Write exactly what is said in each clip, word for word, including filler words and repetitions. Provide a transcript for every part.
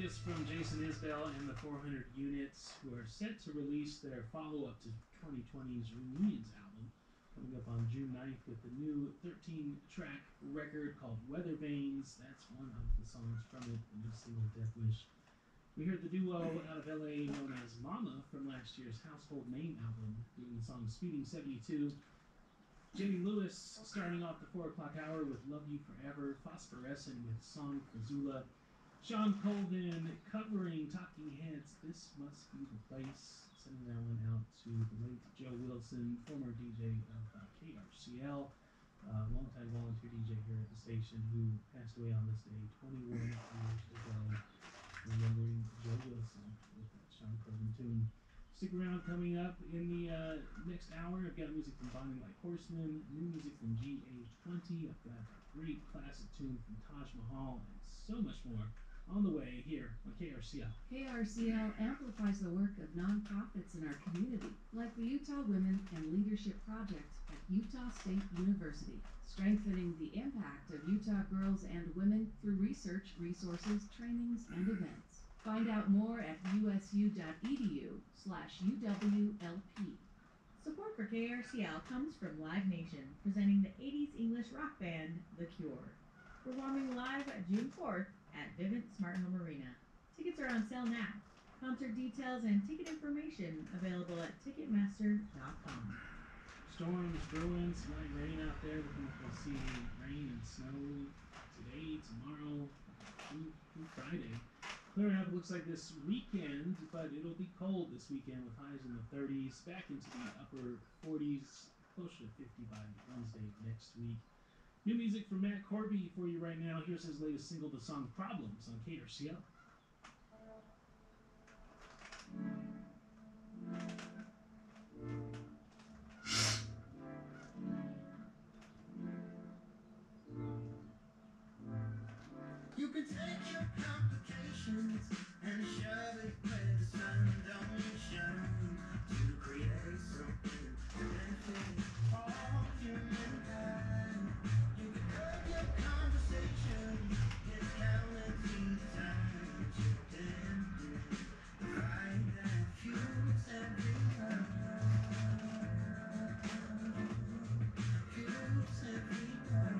latest from Jason Isbell and the four hundred Units, who are set to release their follow-up to twenty twenty's Reunions album, coming up on June ninth with the new thirteen-track record called Weather Vanes. That's one of the songs from it, the new single Death Wish. We heard the duo out of L A known as Mama from last year's Household Name album, doing the song Speeding seventy-two. Jenny Lewis starting off the four o'clock hour with Love You Forever, Phosphorescent with Song Fazula, Sean Colvin covering Talking Heads' This Must Be the Place, sending that one out to the late Joe Wilson, former D J of uh, K R C L, uh, longtime volunteer D J here at the station, who passed away on this day twenty-one years ago, remembering Joe Wilson with that Sean Colvin tune. Stick around. Coming up in the uh, next hour, I've got music from Bonnie Like Horseman, new music from G A twenty, I've got a great classic tune from Taj Mahal, and so much more on the way here on K R C L. K R C L amplifies the work of nonprofits in our community, like the Utah Women and Leadership Project at Utah State University, strengthening the impact of Utah girls and women through research, resources, trainings, and events. Find out more at usu.edu slash UWLP. Support for K R C L comes from Live Nation, presenting the eighties English rock band, The Cure. Performing live June fourth at Vivint Smart Home Arena. Tickets are on sale now. Concert details and ticket information available at ticketmaster dot com. Storms brewing, some light rain out there. Looking to see rain and snow today, tomorrow, through, through Friday. Clearing up looks like this weekend, but it'll be cold this weekend with highs in the thirties, back into the upper forties, closer to fifty by Wednesday next week. New music from Matt Corby for you right now. Here's his latest single, the song Problems, on K R C L. You can take your complications and shove it where the sun don't shine to create something to benefit all humankind. You can cut your conversation, get down and see the time to dim the light that fuels every crowd, fuels every crowd.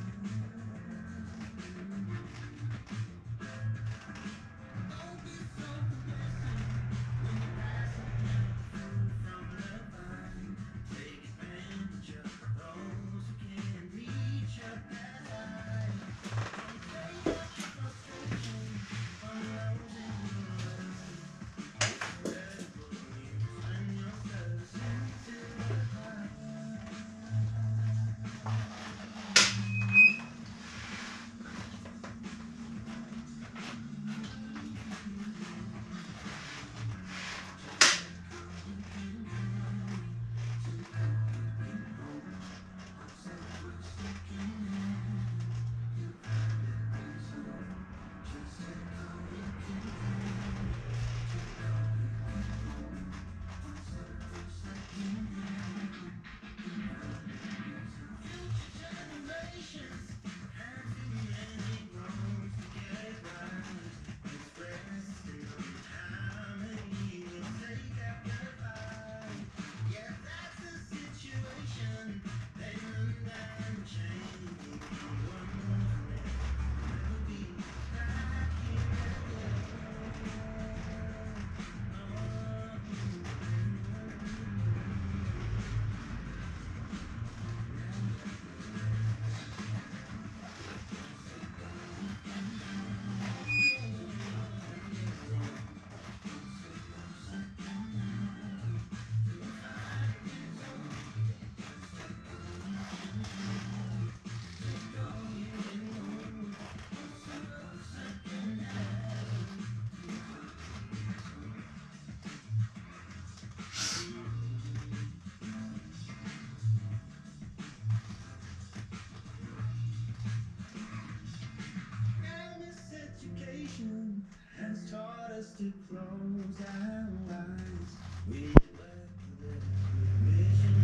Has taught us to close our eyes. We let the vision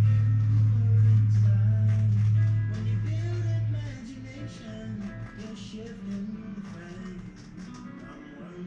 pure inside. When you build imagination, you're shifting the frame. I'm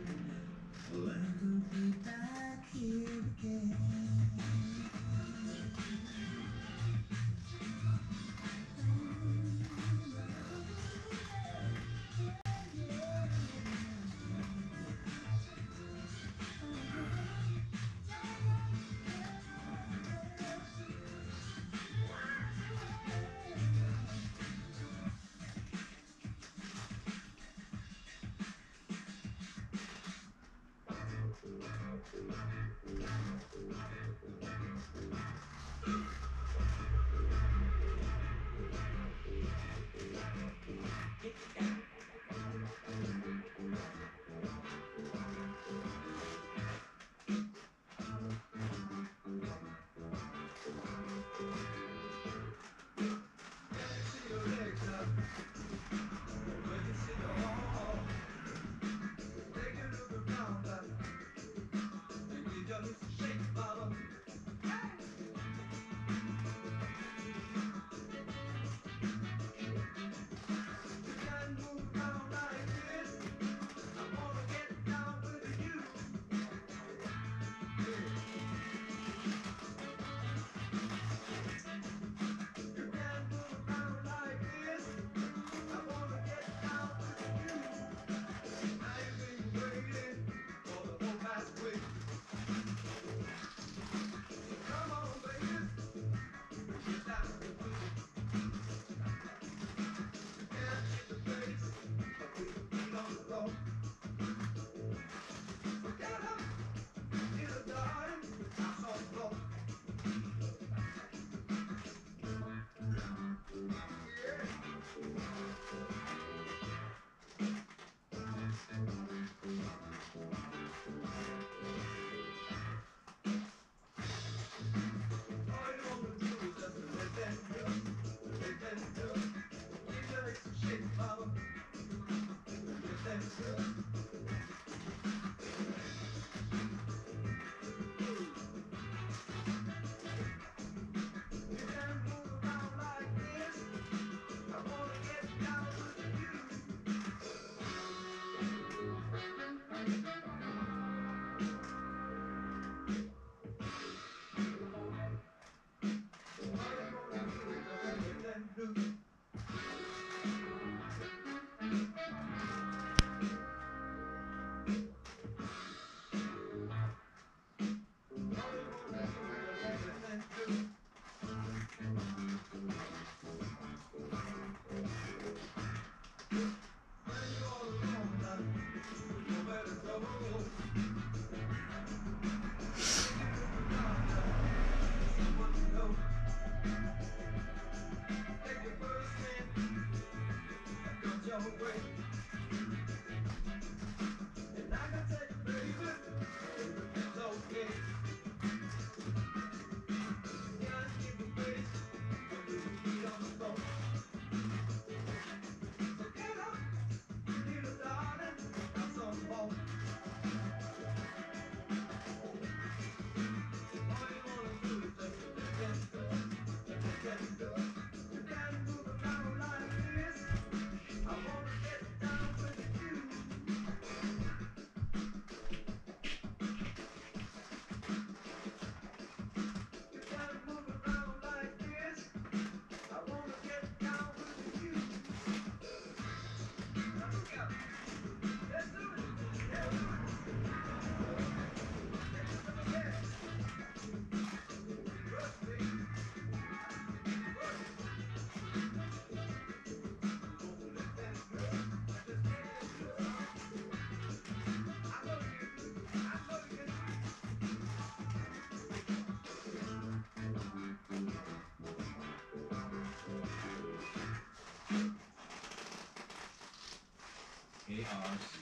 A R C.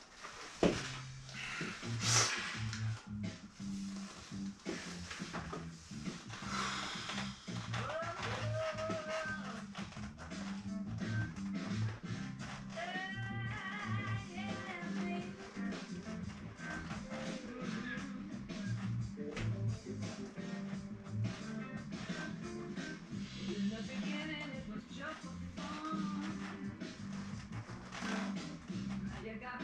In the beginning, it was just for fun. You got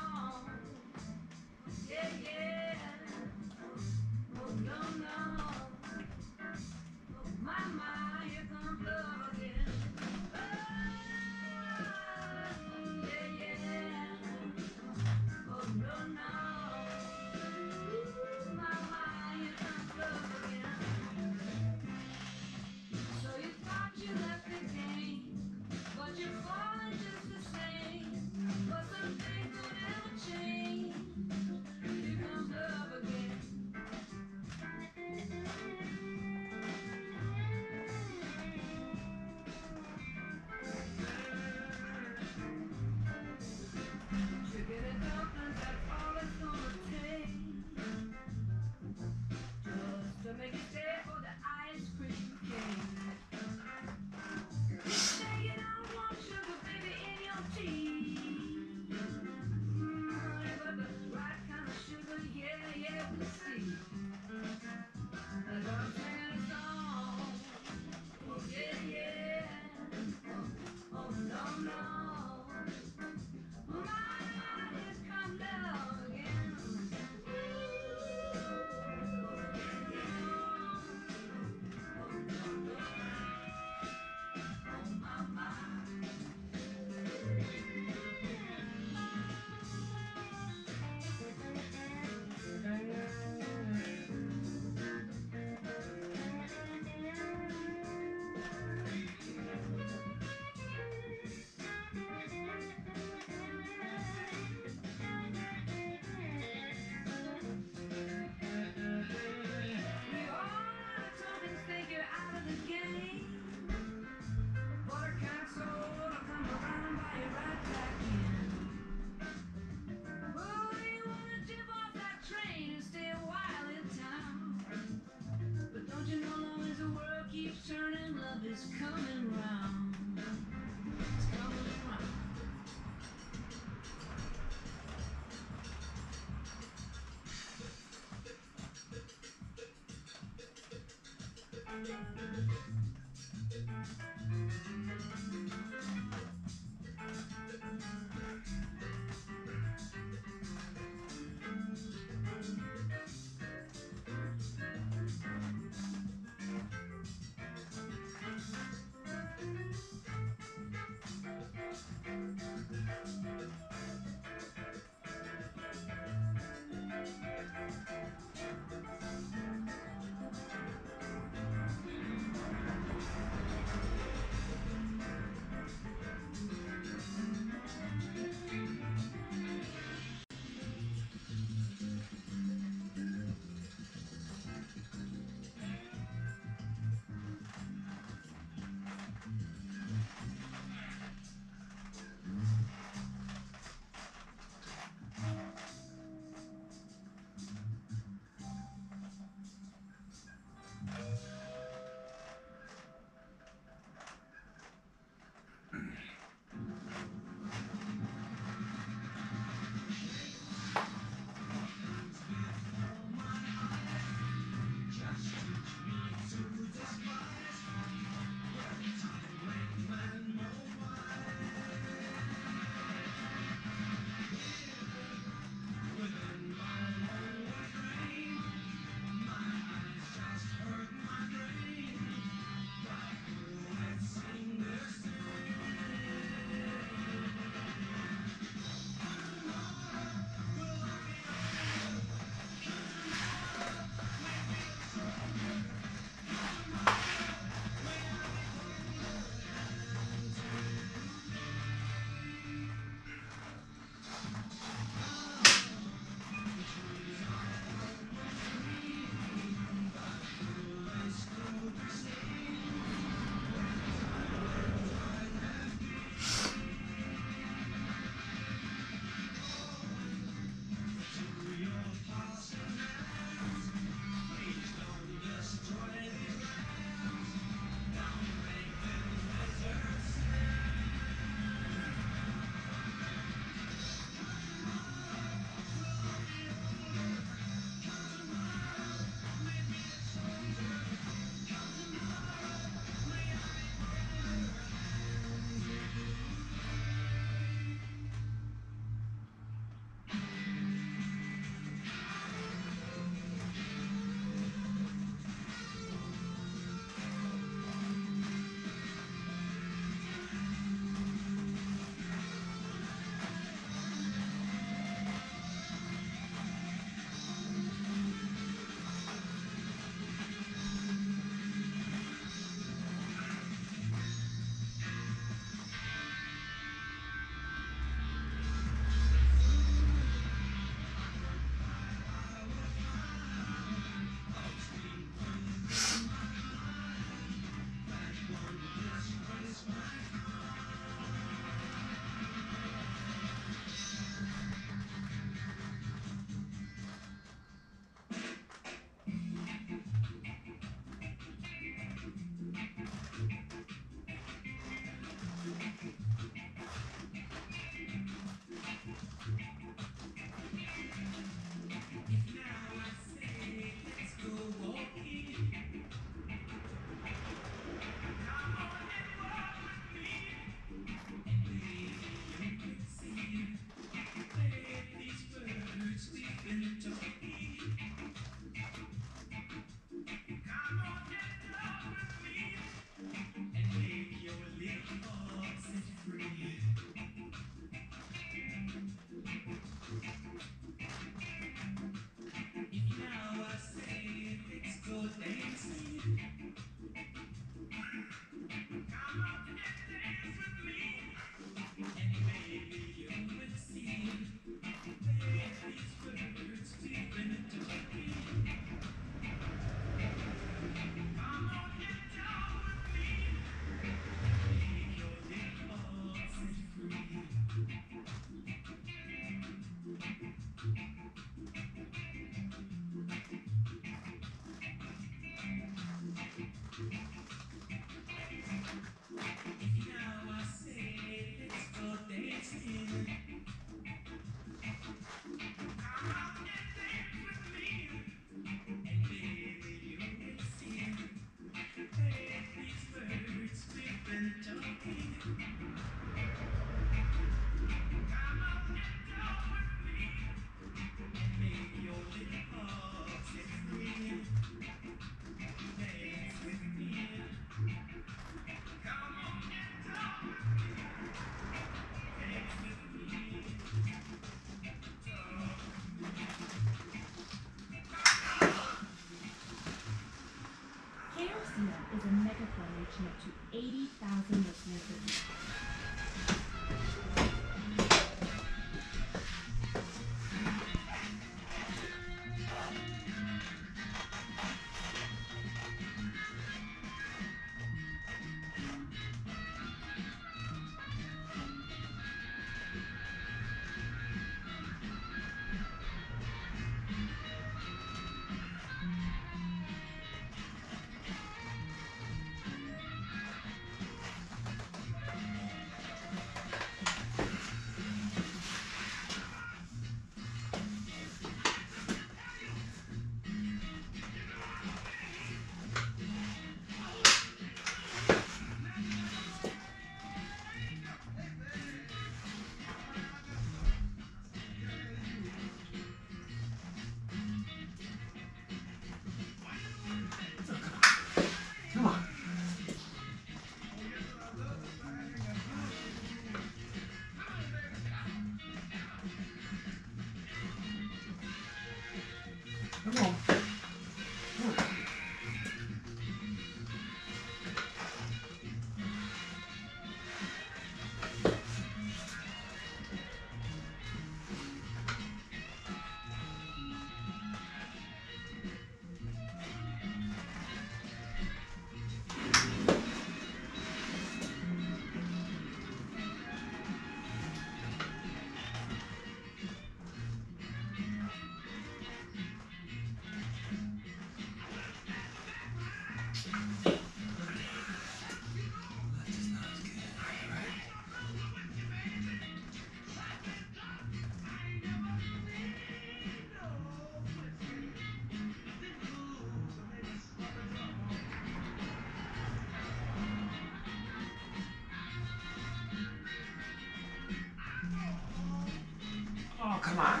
Oh, come on.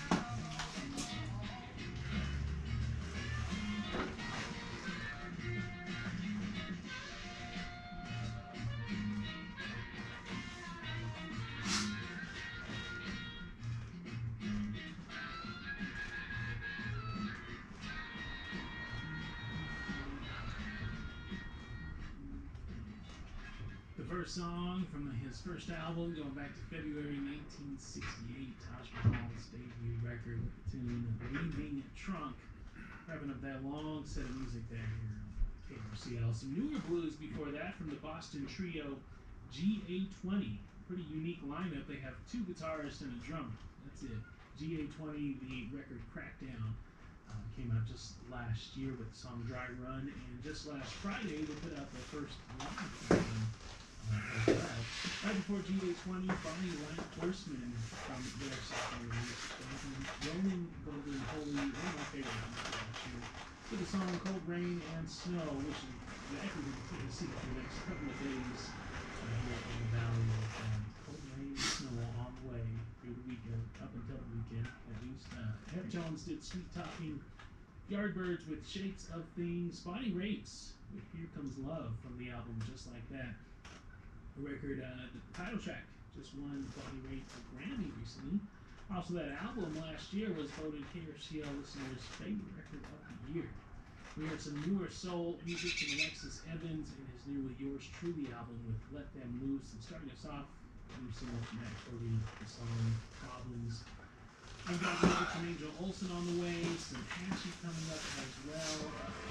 The first song from his first album, going back to February nineteen sixty-eight, Taj Mahal's debut record with the tune Leaving Trunk. Wrapping up that long set of music there here on K R C L. Some newer blues before that from the Boston trio G A twenty. Pretty unique lineup. They have two guitarists and a drummer. That's it. G A twenty, the record Crackdown, uh, came out just last year with the song Dry Run, and just last Friday they put out their first live album uh, as well. Right before G A twenty, Bonnie Light Horseman from their second release, Rolling Golden Holy, one of my favorite albums last year, with the song Cold Rain and Snow, which is exactly what you're going to see for the next couple of days uh, here in the valley with um, cold rain and snow on the way through the weekend, up until the weekend at least. Uh, Hep Jones did Sweet Talking, Yardbirds with Shapes of Things, Bonnie Raitt with Here Comes Love from the album Just Like That. A record, uh, the title track just won Bonnie Raitt a Grammy recently. Also, that album last year was voted K R C L listeners' favorite record of the year. We heard some newer soul music from Alexis Evans and his new Yours Truly album with Let Them Loose. And starting us off, new single from Matt Cody, the song Problems. I've got music from Angel Olsen on the way, some Ashy coming up as well.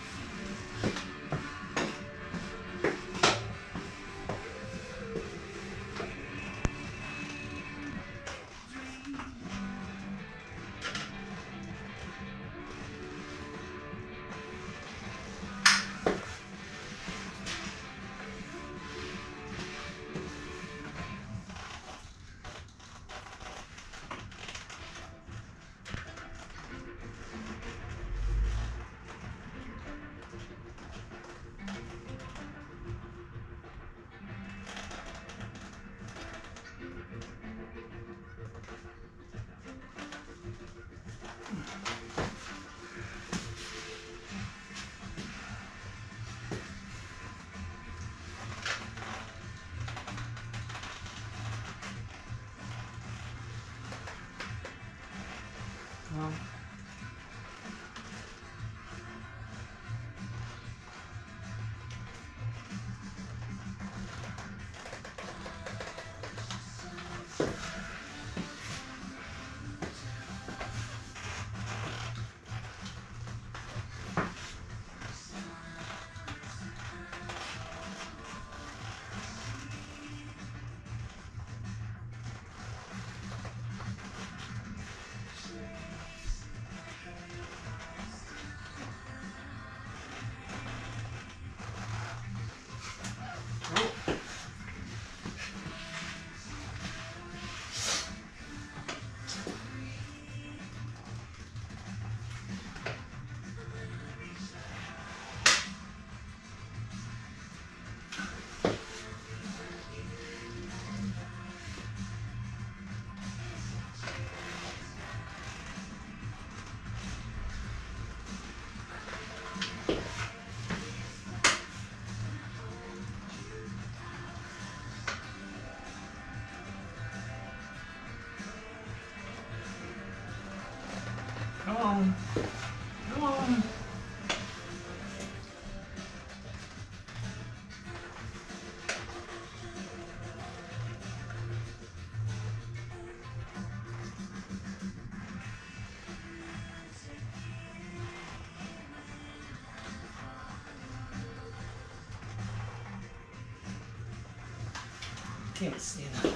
Well, come on. Come on. Can't stand that.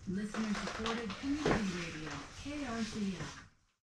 Listener supported community radio, K R C L.